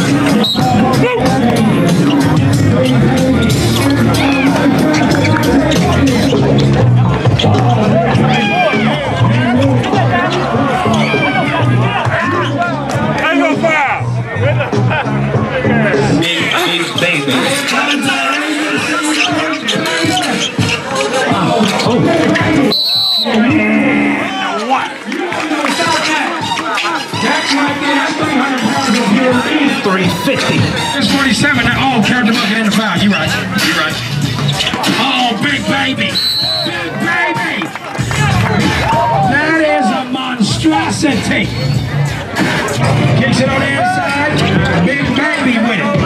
It's 47. Oh, Captain Bucket in the foul. You right. You right. Oh, big baby. Big baby. That is a monstrosity. Kicks it on the inside. Big baby with it.